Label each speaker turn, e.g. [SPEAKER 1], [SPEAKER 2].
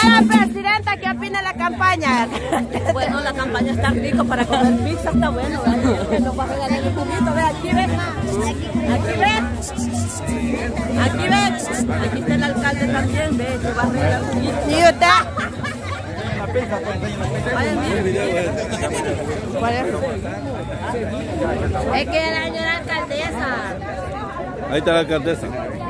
[SPEAKER 1] Señora Presidenta, ¿qué opina de la campaña?
[SPEAKER 2] Bueno, la campaña está rico para comer pizza, está bueno, ¿verdad? Nos va a regalar un juguito, ve, aquí ve. Aquí ve. Aquí ve. Aquí está el alcalde también, ve, que va a regalar un juguito.
[SPEAKER 1] ¿Y usted?
[SPEAKER 2] Vaya, mire.
[SPEAKER 1] ¿Cuál es?
[SPEAKER 2] Es que el año de la alcaldesa.
[SPEAKER 3] Ahí está la alcaldesa.